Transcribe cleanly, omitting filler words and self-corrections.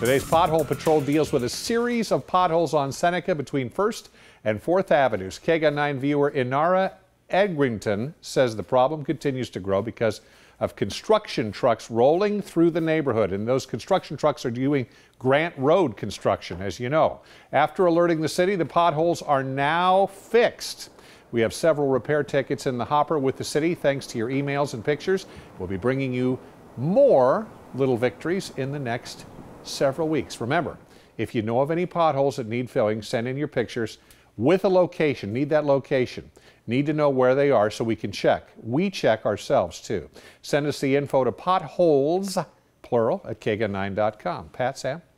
Today's Pothole Patrol deals with a series of potholes on Seneca between 1st and 4th Avenues. KGUN 9 viewer Inara Egrington says the problem continues to grow because of construction trucks rolling through the neighborhood, and those construction trucks are doing Grant Road construction, as you know. After alerting the city, the potholes are now fixed. We have several repair tickets in the hopper with the city thanks to your emails and pictures. We'll be bringing you more little victories in the next several weeks. Remember, if you know of any potholes that need filling, send in your pictures with a location. Need that location. Need to know where they are so we can check. We check ourselves too. Send us the info to potholes, plural, at kgun9.com. Pat, Sam?